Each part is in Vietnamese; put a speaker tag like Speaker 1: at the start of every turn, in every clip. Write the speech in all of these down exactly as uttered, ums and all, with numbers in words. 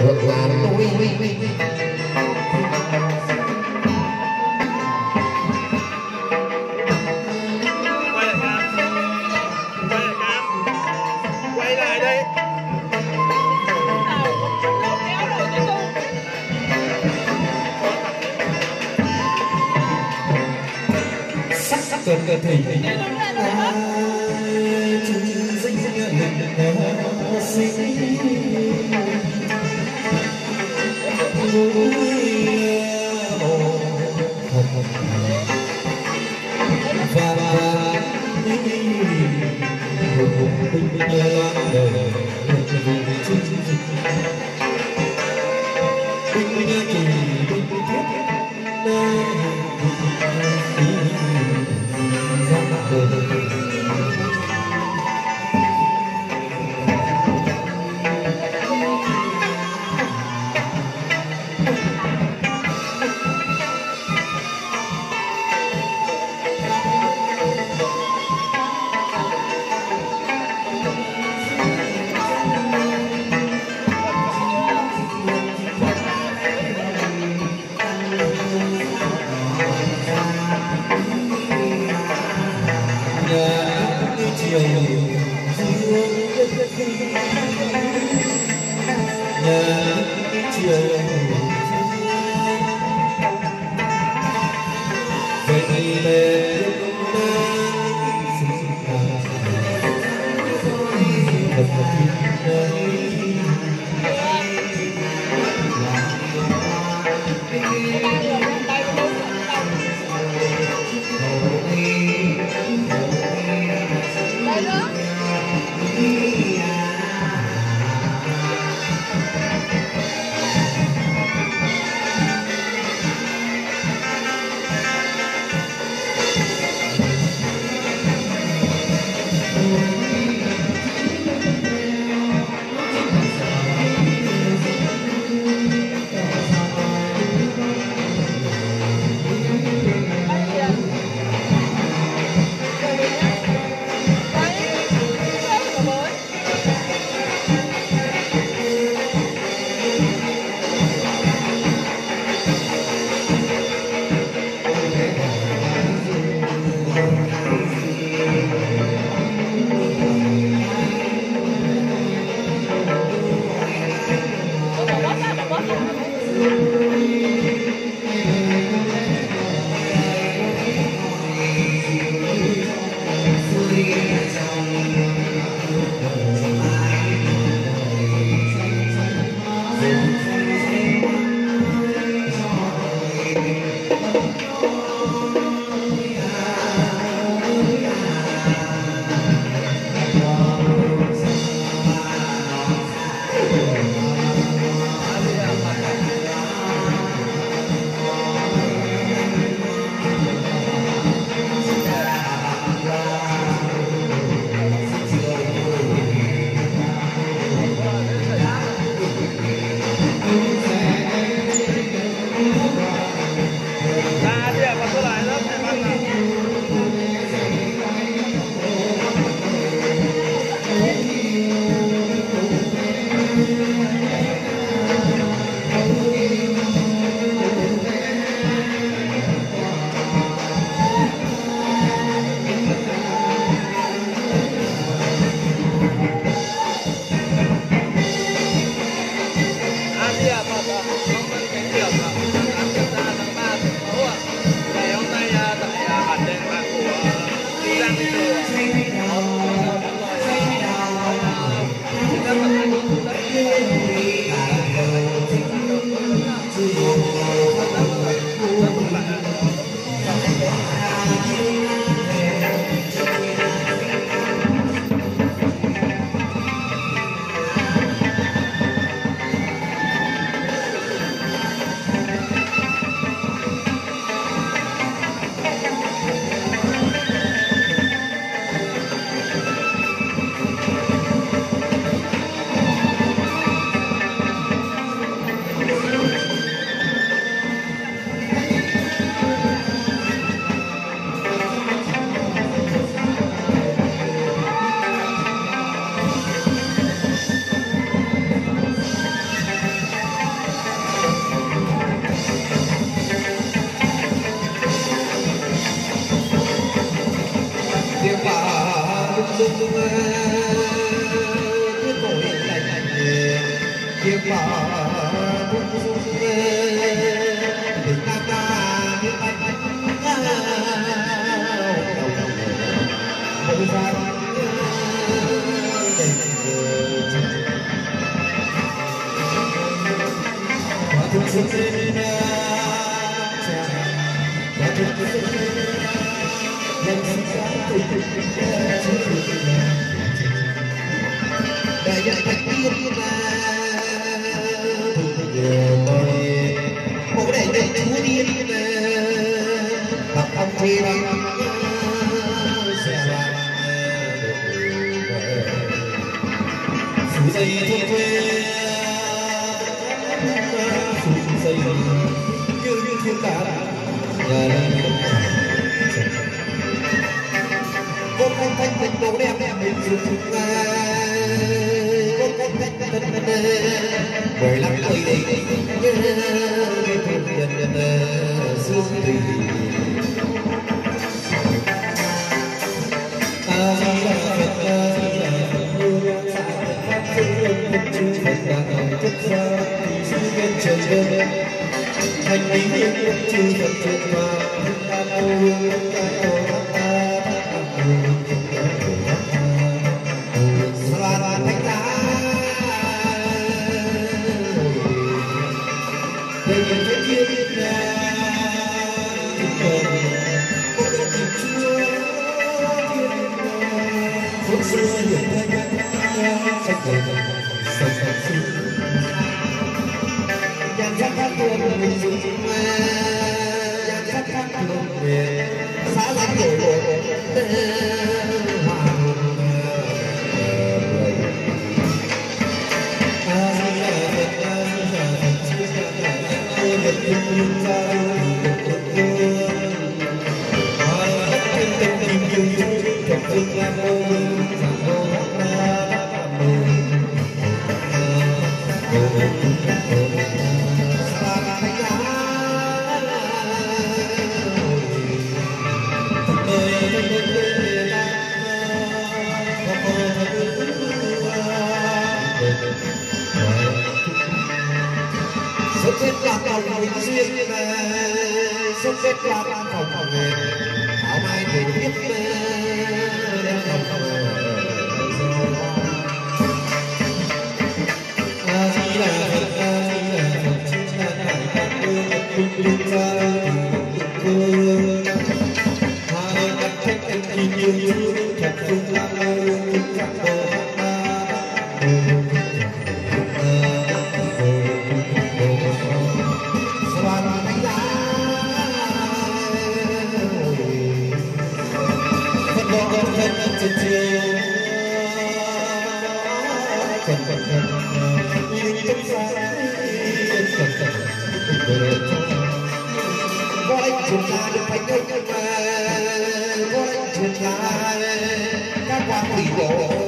Speaker 1: được là tôi
Speaker 2: quay lại đây.
Speaker 1: sắc sắc cơn cơ thể kiếm mà cũng dung tình ta ta như anh không gian Hãy subscribe cho kênh Ghiền Mì Gõ để không bởi lắm tuổi đi như nhân nhân dương thủy ta di đà phật ta di đà phật hương sa pháp sư chư phật đà chất gia thì sư viên trời đơn thành lý nhiên chư phật trời hòa ta mô hương ta mô ta ta mô sa la thánh ta Hãy Xuất kết là cầu cầu duyên xuất kết là cầu cầu về áo mai để biết đem cầu cầu a di đà phật a di đà phật chư sa đại pháp vương cung cung ra vương hà đất khách anh đi nhiều nhiều thật phương lam vương chẳng bờ có đánh chuột là được phải đâu nhưng mà có đánh chuột là các quan quỷ bộ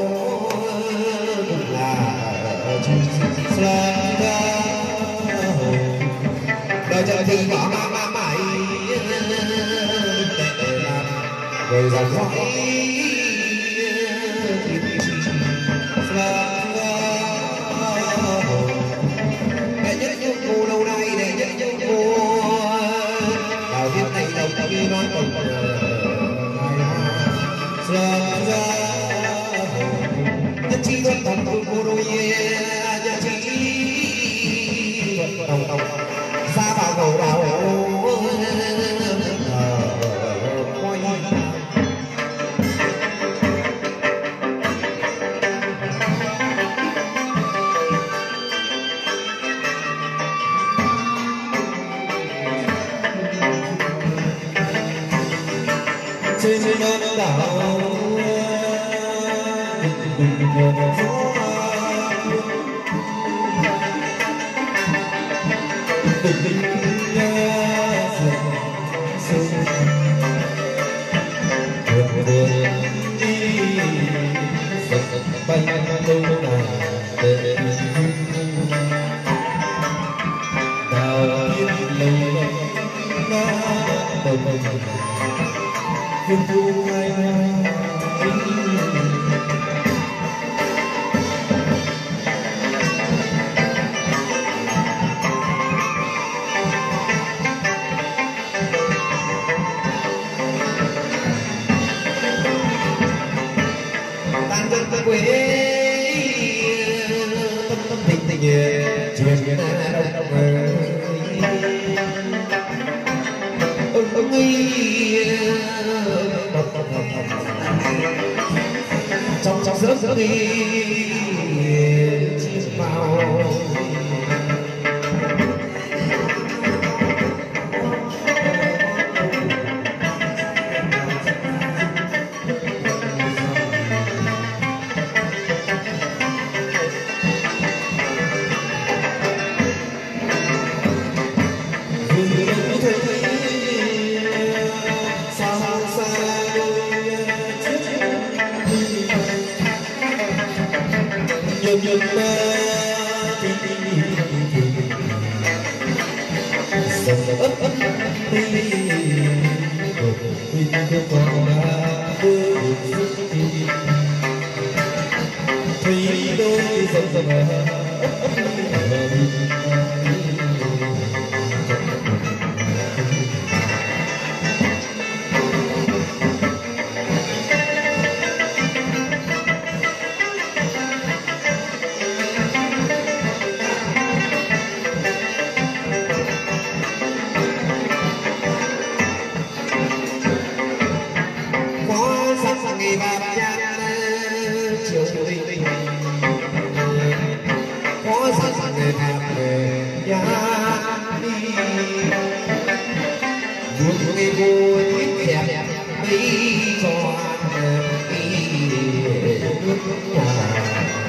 Speaker 1: là chuột là đời trời thì bỏ ma ma mày rồi dòng dõi để nhất những cô lâu nay để nhất những cô đào thiên này đầu tiên nói cùng nhất chi tuân thần tu cô đôi nhất chi tuân đầu ra vào cầu đào trên non đảo tình tình buồn buồn đi bay đâu nào để đào yên lâu na đầu đầu hương thu hai chuyện đông ơi ông ơi trong trong giấc giấc đi chim màu nhân nhân ta đi dần ấp ấp đi đi không còn đã bước đi thấy đôi dần dần ấp ấp đi ngày bạc nhang chiều tình có sẵn người bạc về nhà đi buồn ngày vui đẹp đẹp đi cho đi nước nhà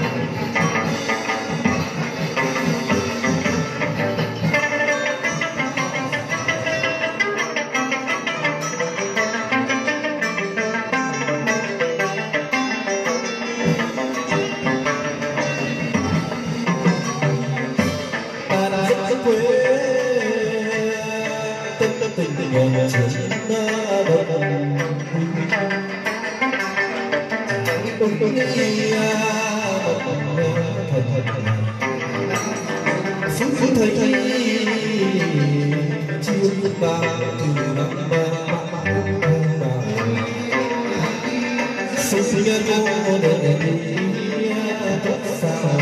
Speaker 1: tình tình ngồi trên đất đông đông nghĩ thật thật phút phút thấy thấy chiều ba từ năm ba sinh sinh nhân vô đời thật sao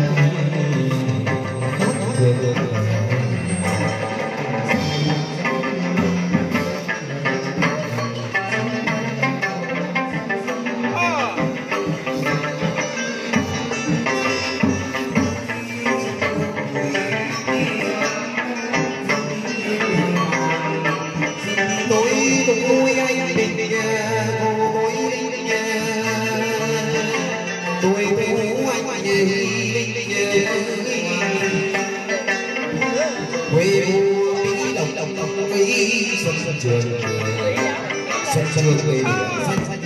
Speaker 1: tôi anh bình tôi tôi phú anh quê mỹ đồng đồng đồng mỹ xuân xuân trường xuân trường quê xuân xuân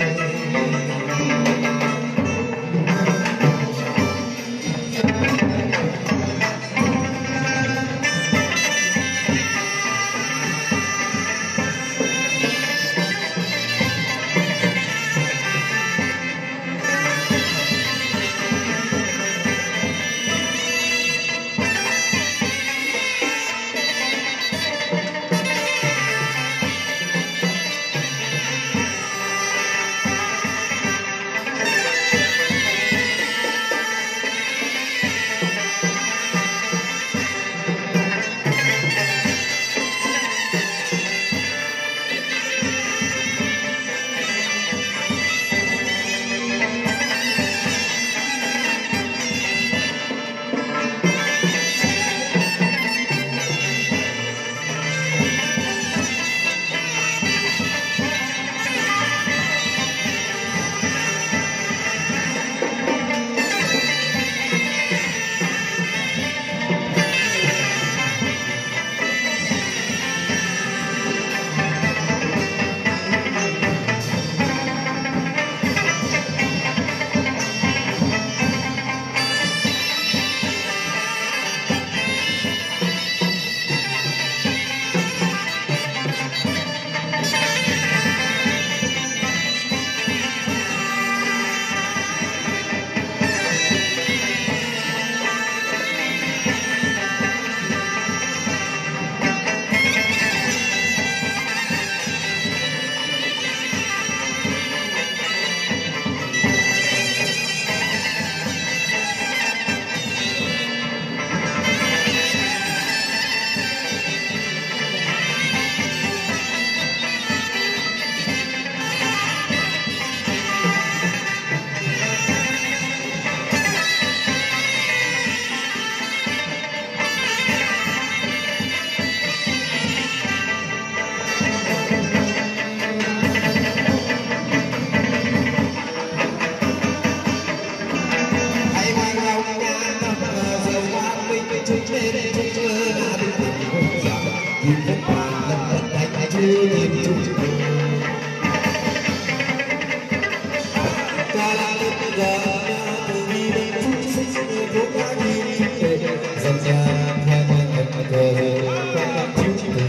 Speaker 1: lên trong chưa đã được tình rằng nhìn các bạn lần lần đánh chưa nhìn chung ta là lúc giờ từ đi đến phút sinh sinh cố gắng đi để dần dần theo mọi ngần cờ qua năm chiếu từ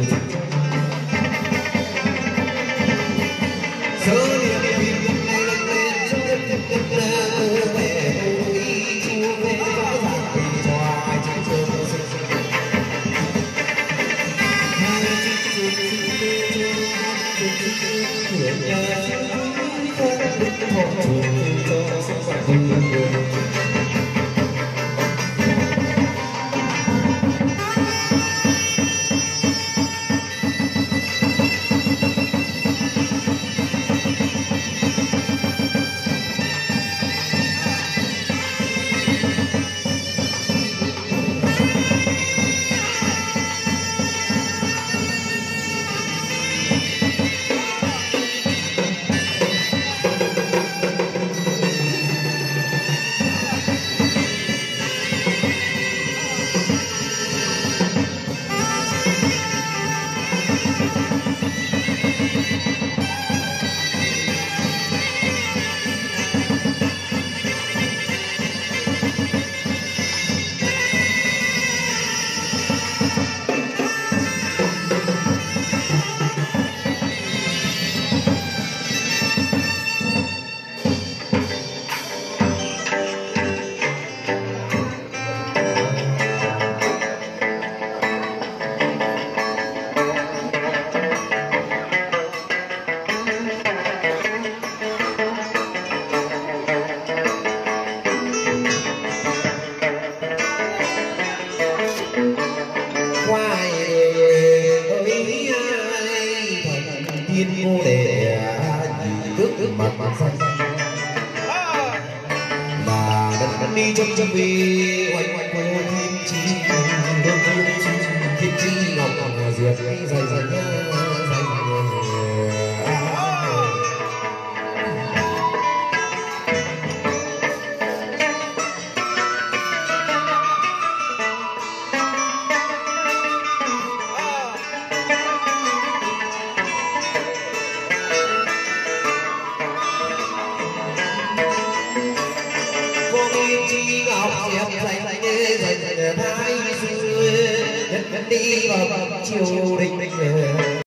Speaker 1: số niềm tin này lần lên số niềm tin về ý chúa về rõ ràng vì cho ai chỉ chưa có sinh sinh hai chiếc xuồng sinh tư cho người nhà không biết họ chuồng cho sức khỏe không người tiên cô để nhìn trước trước mặt mặt xanh là đất đi trong trong vì hoành hoành hoành thiên chi thiên chi thiên chi ngọc ngọc diệt dày dày dày thái xưa đi vào chiều đình